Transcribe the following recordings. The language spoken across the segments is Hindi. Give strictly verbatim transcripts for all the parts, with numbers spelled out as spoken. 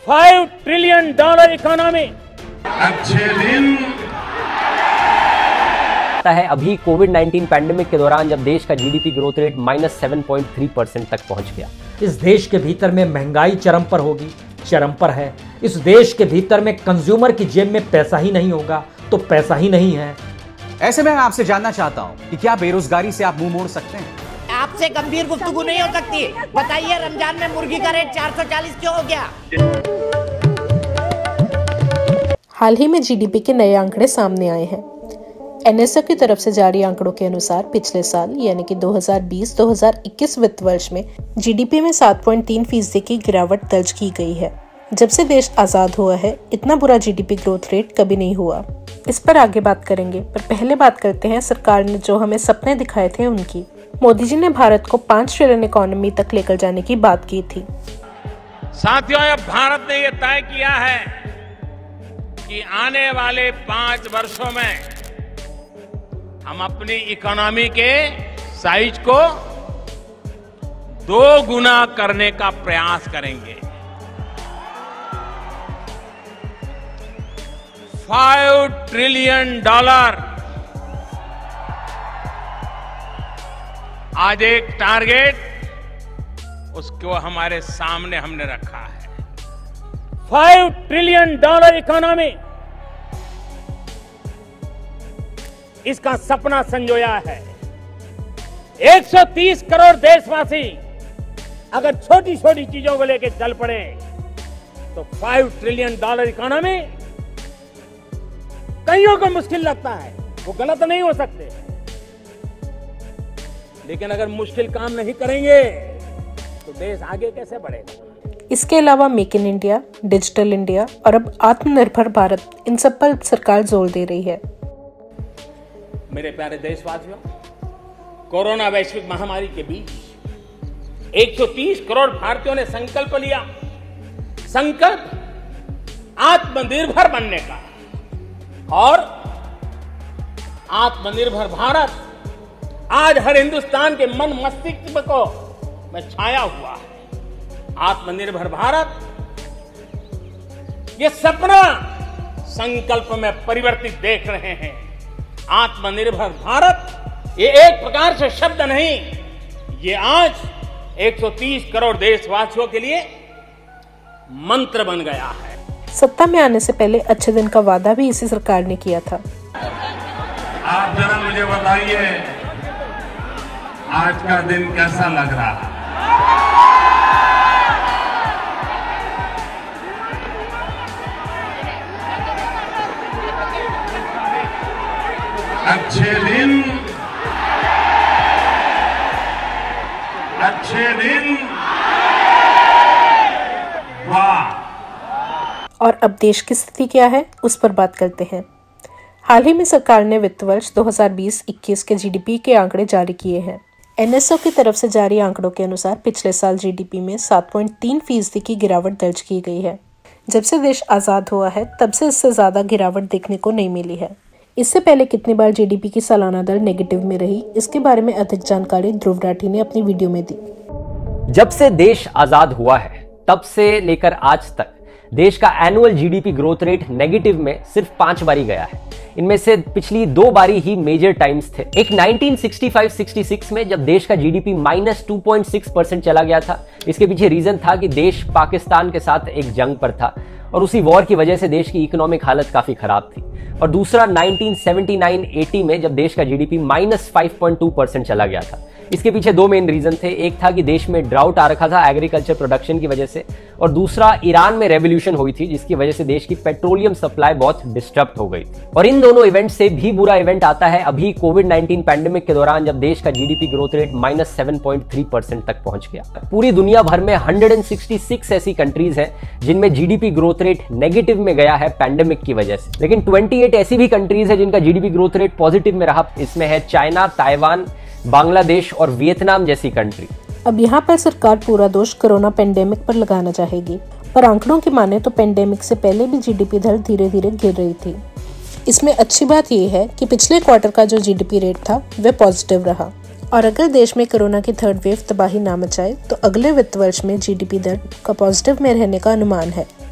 Five trillion dollar economy. अच्छे दिन है अभी कोविड नाइनटीन पैंडेमिक के दौरान जब देश का GDP growth rate minus seven point three percent तक पहुंच गया। इस देश के भीतर में महंगाई चरम पर होगी, चरम पर है। इस देश के भीतर में कंज्यूमर की जेब में पैसा ही नहीं होगा तो पैसा ही नहीं है। ऐसे में मैं आपसे जानना चाहता हूं कि क्या बेरोजगारी से आप मुंह मोड़ सकते हैं? आपसे गंभीर गुफ्तगू नहीं हो सकती। बताइए, रमजान में मुर्गी का रेट चार सौ चालीस क्यों हो गया? हाल ही में जीडीपी के नए आंकड़े सामने आए हैं। एनएसओ की तरफ से जारी आंकड़ों के अनुसार पिछले साल यानी कि दो हज़ार बीस दो हज़ार इक्कीस वित्त वर्ष में जीडीपी में सात पॉइंट तीन फीसदी की गिरावट दर्ज की गई है। जब से देश आजाद हुआ है इतना बुरा जीडीपी ग्रोथ रेट कभी नहीं हुआ। इस पर आगे बात करेंगे, पर पहले बात करते हैं सरकार ने जो हमें सपने दिखाए थे उनकी। मोदी जी ने भारत को पांच ट्रिलियन इकोनॉमी तक लेकर जाने की बात की थी। साथियों, अब भारत ने यह तय किया है कि आने वाले पांच वर्षों में हम अपनी इकोनॉमी के साइज को दो गुना करने का प्रयास करेंगे। फाइव ट्रिलियन डॉलर आज एक टारगेट उसको हमारे सामने हमने रखा है। फाइव ट्रिलियन डॉलर इकोनॉमी, इसका सपना संजोया है। एक सौ तीस करोड़ देशवासी अगर छोटी छोटी चीजों को लेकर चल पड़े तो फाइव ट्रिलियन डॉलर इकोनॉमी कईयों को मुश्किल लगता है, वो गलत नहीं हो सकते, लेकिन अगर मुश्किल काम नहीं करेंगे तो देश आगे कैसे बढ़ेगा। इसके अलावा make in India, digital India और अब आत्मनिर्भर भारत, इन सब पर सरकार जोर दे रही है। मेरे प्यारे देशवासियों, कोरोना वैश्विक महामारी के बीच एक सौ तीस करोड़ भारतीयों ने संकल्प लिया, संकल्प आत्मनिर्भर बनने का। और आत्मनिर्भर भारत आज हर हिंदुस्तान के मन मस्तिष्क को में छाया हुआ है। आत्मनिर्भर भारत, ये सपना संकल्प में परिवर्तित देख रहे हैं। आत्मनिर्भर भारत ये एक प्रकार से शब्द नहीं, ये आज एक सौ तीस करोड़ देशवासियों के लिए मंत्र बन गया है। सत्ता में आने से पहले अच्छे दिन का वादा भी इसी सरकार ने किया था। आप जरा मुझे बताइए आज का दिन कैसा लग रहा है? अच्छे दिन, अच्छे दिन, वाह। और अब देश की स्थिति क्या है उस पर बात करते हैं। हाल ही में सरकार ने वित्त वर्ष दो हज़ार बीस इक्कीस के जीडीपी के आंकड़े जारी किए हैं। एनएसओ की तरफ से जारी आंकड़ों के अनुसार पिछले साल जीडीपी में सात पॉइंट तीन फीसदी की गिरावट दर्ज की गई है। जब से देश आजाद हुआ है तब से इससे ज्यादा गिरावट देखने को नहीं मिली है। इससे पहले कितनी बार जीडीपी की सालाना दर नेगेटिव में रही, इसके बारे में अधिक जानकारी ध्रुव राठी ने अपनी वीडियो में दी। जब से देश आजाद हुआ है तब से लेकर आज तक देश का annual GDP growth rate negative में सिर्फ पांच बारी गया है। इनमें से पिछली दो बारी ही मेजर टाइम्स थे। एक nineteen sixty five sixty six में जब देश का GDP minus two point six percent चला गया था। इसके पीछे रीजन था कि देश पाकिस्तान के साथ एक जंग पर था और उसी वॉर की वजह से देश की इकोनॉमिक हालत काफी खराब थी। और दूसरा नाइनटीन सेवेंटी नाइन एटी में जब देश का GDP minus five point two percent चला गया था। इसके पीछे दो मेन रीजन थे। एक था कि देश में ड्राउट आ रखा था एग्रीकल्चर प्रोडक्शन की वजह से, और दूसरा ईरान में रेवोल्यूशन हुई थी जिसकी वजह से देश की पेट्रोलियम सप्लाई बहुत डिस्टर्ब हो गई थी। और इन दोनों इवेंट से भी बुरा इवेंट आता है अभी कोविड नाइनटीन पैंडेमिक के दौरान जब देश का GDP growth rate minus seven point three percent तक पहुंच गया। पूरी दुनिया भर में एक सौ छियासठ ऐसी कंट्रीज हैं जिनमें जीडीपी ग्रोथ रेट नेगेटिव में गया है पैंडेमिक की वजह से, लेकिन अट्ठाईस ऐसी भी कंट्रीज है जिनका जीडीपी ग्रोथ रेट पॉजिटिव में रहा। इसमें है चाइना, ताइवान, बांग्लादेश और वियतनाम जैसी कंट्री। अब यहाँ पर सरकार पूरा दोष कोरोना पेंडेमिक पर लगाना चाहेगी, पर आंकड़ों की माने तो पेंडेमिक से पहले भी जीडीपी दर धीरे धीरे गिर रही थी। इसमें अच्छी बात यह है कि पिछले क्वार्टर का जो जीडीपी रेट था वह पॉजिटिव रहा, और अगर देश में कोरोना की थर्ड वेव तबाही ना मचाए तो अगले वित्त वर्ष में जीडीपी दर का पॉजिटिव में रहने का अनुमान है,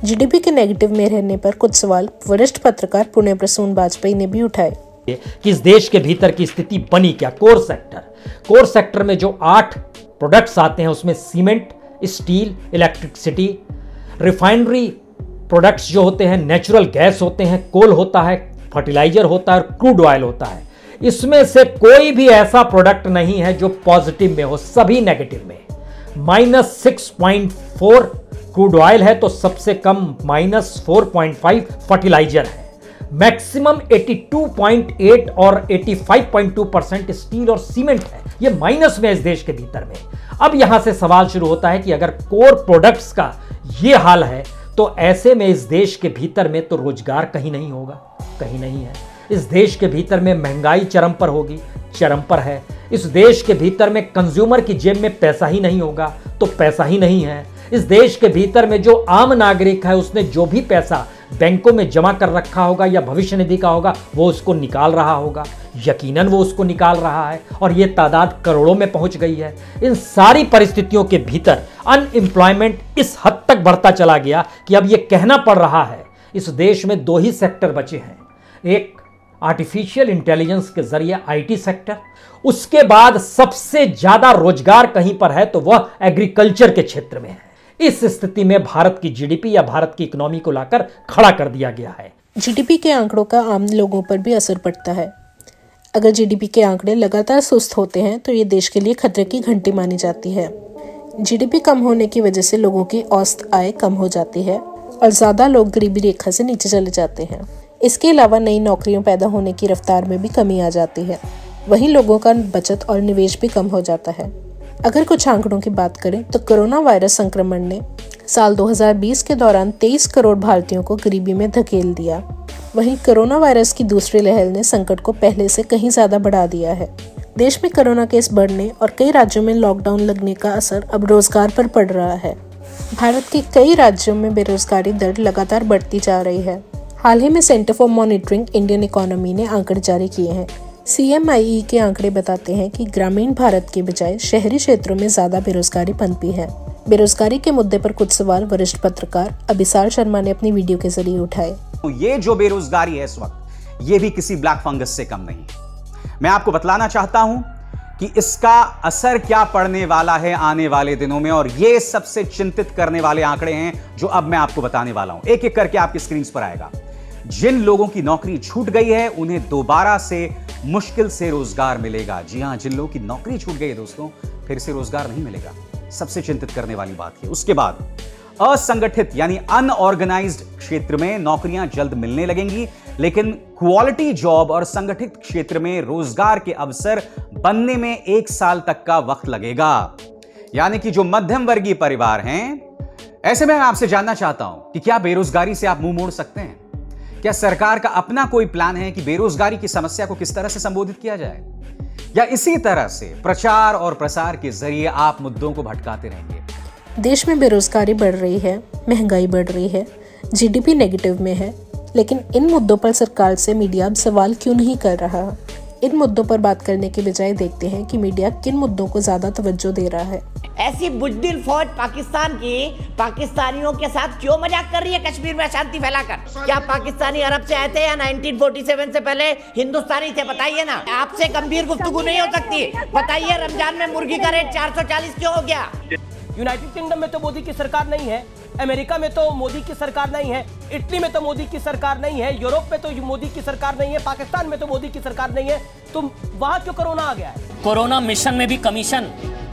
जीडीपी के नेगेटिव में रहने पर कुछ सवाल वरिष्ठ पत्रकार पुण्य प्रसून बाजपेयी ने भी उठाए कि इस देश के भीतर की स्थिति बनी क्या। कोर सेक्टर कोर सेक्टर में जो आठ प्रोडक्ट्स आते हैं उसमें cement, steel, electricity, refinery products जो होते हैं, नेचुरल गैस होते हैं, कोल होता है, फर्टिलाइजर होता है और क्रूड ऑयल होता है। इसमें से कोई भी ऐसा प्रोडक्ट नहीं है जो पॉजिटिव में हो, सभी नेगेटिव में। Minus six point four crude oil है तो सबसे कम minus four point five fertiliser है। मैक्सिमम बयासी पॉइंट आठ और पचासी पॉइंट दो परसेंट स्टील और सीमेंट है। ये माइनस में इस देश के भीतर में। अब यहां से सवाल शुरू होता है कि अगर कोर प्रोडक्ट्स का ये हाल है तो ऐसे में इस देश के भीतर में तो रोजगार कहीं नहीं होगा, कहीं नहीं है। इस देश के भीतर में महंगाई चरम पर होगी, चरम पर है। इस देश के भीतर में कंज्यूमर की जेब में पैसा ही नहीं होगा तो पैसा ही नहीं है। इस देश के भीतर में जो आम नागरिक है उसने जो भी पैसा बैंकों में जमा कर रखा होगा या भविष्य निधि का होगा वो उसको निकाल रहा होगा, यकीनन वो उसको निकाल रहा है और ये तादाद करोड़ों में पहुंच गई है। इन सारी परिस्थितियों के भीतर अनएम्प्लॉयमेंट इस हद तक बढ़ता चला गया कि अब ये कहना पड़ रहा है इस देश में दो ही सेक्टर बचे हैं, एक आर्टिफिशियल इंटेलिजेंस के जरिए आईटी सेक्टर, उसके बाद सबसे ज्यादा रोजगार कहीं पर है तो वह एग्रीकल्चर के क्षेत्र में है। इस स्थिति में भारत की जीडीपी या भारत की इकोनॉमी को लाकर खड़ा कर दिया गया है। जीडीपी के आंकड़ों का आम लोगों पर भी असर पड़ता है। अगर जीडीपी के आंकड़े लगातार सुस्त होते हैं तो ये देश के लिए खतरे की घंटी मानी जाती है। जीडीपी कम होने की वजह से लोगों की औसत आय कम हो जाती है और ज्यादा लोग गरीबी रेखा से नीचे चले जाते हैं। इसके अलावा नई नौकरियों पैदा होने की रफ्तार में भी कमी आ जाती है। वहीं लोगों का बचत और निवेश भी कम हो जाता है। अगर कुछ आंकड़ों की बात करें तो कोरोना वायरस संक्रमण ने साल दो हज़ार बीस के दौरान तेईस करोड़ भारतीयों को गरीबी में धकेल दिया। वहीं कोरोना वायरस की दूसरी लहर ने संकट को पहले से कहीं ज्यादा बढ़ा दिया है। देश में कोरोना केस बढ़ने और कई राज्यों में लॉकडाउन लगने का असर अब रोजगार पर पड़ रहा है। भारत के कई राज्यों में बेरोजगारी दर लगातार बढ़ती जा रही है। हाल ही में centre for monitoring Indian economy ने आंकड़े जारी किए हैं। सी एम आई ई के आंकड़े बताते हैं कि ग्रामीण भारत के बजाय शहरी क्षेत्रों में ज्यादा बेरोजगारी पनपी है। बेरोजगारी के मुद्दे पर कुछ सवाल वरिष्ठ पत्रकार अभिसार शर्मा ने अपनी वीडियो के जरिए उठाए। तो ये जो बेरोजगारी है इस वक्त, ये भी किसी ब्लैक फंगस से कम नहीं है। मैं आपको बतलाना चाहता हूं कि इसका असर क्या पड़ने वाला है आने वाले दिनों में, और ये सबसे चिंतित करने वाले आंकड़े हैं जो अब मैं आपको बताने वाला हूं। एक एक करके आपकी स्क्रीन पर आएगा। जिन लोगों की नौकरी छूट गई है उन्हें दोबारा से मुश्किल से रोजगार मिलेगा। जी हां, जिन लोगों की नौकरी छूट गई है दोस्तों, फिर से रोजगार नहीं मिलेगा। सबसे चिंतित करने वाली बात है। उसके बाद असंगठित यानी अनऑर्गेनाइज्ड क्षेत्र में नौकरियां जल्द मिलने लगेंगी, लेकिन क्वालिटी जॉब और संगठित क्षेत्र में रोजगार के अवसर बनने में एक साल तक का वक्त लगेगा। यानी कि जो मध्यम वर्गीय परिवार हैं, ऐसे में मैं आपसे जानना चाहता हूं कि क्या बेरोजगारी से आप मुंह मोड़ सकते हैं? क्या सरकार का अपना कोई प्लान है कि बेरोजगारी की समस्या को किस तरह से संबोधित किया जाए, या इसी तरह से प्रचार और प्रसार के जरिए आप मुद्दों को भटकाते रहेंगे? देश में बेरोजगारी बढ़ रही है, महंगाई बढ़ रही है, जीडीपी नेगेटिव में है, लेकिन इन मुद्दों पर सरकार से मीडिया अब सवाल क्यों नहीं कर रहा? इन मुद्दों पर बात करने के बजाय देखते हैं कि मीडिया किन मुद्दों को ज्यादा तवज्जो दे रहा है। ऐसी बुज़दिल फौज पाकिस्तान की पाकिस्तानियों के साथ क्यों मजाक कर रही है कश्मीर में अशांति फैलाकर? क्या पाकिस्तानी अरब से आए थे या उन्नीस सौ सैंतालीस से पहले हिंदुस्तानी थे? बताइए ना। आपसे गंभीर गुफ्तगू नहीं हो सकती। बताइए रमजान में मुर्गी का रेट चार सौ चालीस क्यों हो गया? यूनाइटेड किंगडम में तो मोदी की सरकार नहीं है, अमेरिका में तो मोदी की सरकार नहीं है, इटली में तो मोदी की सरकार नहीं है, यूरोप में तो मोदी की सरकार नहीं है, पाकिस्तान में तो मोदी की सरकार नहीं है, तो वहां क्यों कोरोना आ गया है? कोरोना मिशन में भी कमीशन,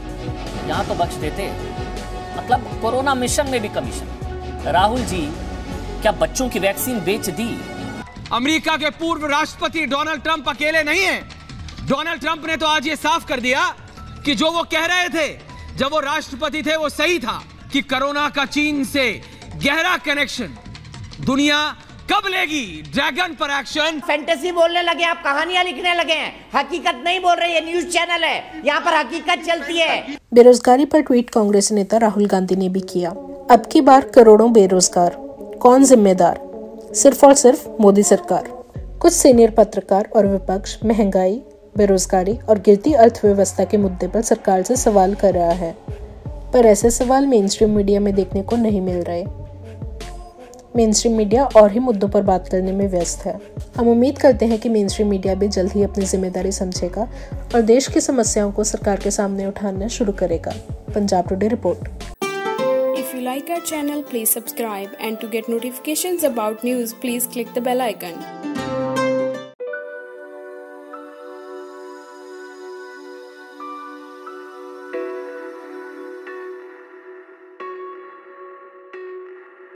यहाँ तो बख्श देते, मतलब कोरोना मिशन में भी कमीशन। राहुल जी, क्या बच्चों की वैक्सीन बेच दी? अमेरिका के पूर्व राष्ट्रपति डोनाल्ड ट्रंप अकेले नहीं है। डोनाल्ड ट्रंप ने तो आज ये साफ कर दिया कि जो वो कह रहे थे जब वो राष्ट्रपति थे वो सही था, कि कोरोना का चीन से गहरा कनेक्शन दुनिया कब लेगी ड्रैगन पर एक्शन। फैंटेसी बोलने लगे आप, कहानियां लिखने लगे हैं, हकीकत नहीं बोल रहे। ये न्यूज चैनल है, यहाँ पर हकीकत चलती है। बेरोजगारी पर ट्वीट कांग्रेस नेता राहुल गांधी ने भी किया। अब की बार करोड़ों बेरोजगार, कौन जिम्मेदार? सिर्फ और सिर्फ मोदी सरकार। कुछ सीनियर पत्रकार और विपक्ष महंगाई, बेरोजगारी और गिरती अर्थव्यवस्था के मुद्दे पर सरकार से सवाल कर रहा है, पर ऐसे सवाल मेन स्ट्रीम मीडिया में देखने को नहीं मिल रहे। मेन स्ट्रीम मीडिया और ही मुद्दों पर बात करने में व्यस्त है। हम उम्मीद करते हैं कि मेन स्ट्रीम मीडिया भी जल्द ही अपनी जिम्मेदारी समझेगा और देश की समस्याओं को सरकार के सामने उठाना शुरू करेगा। Punjab today report. If you like our channel, please subscribe, and to get notifications about news, please click the bell icon.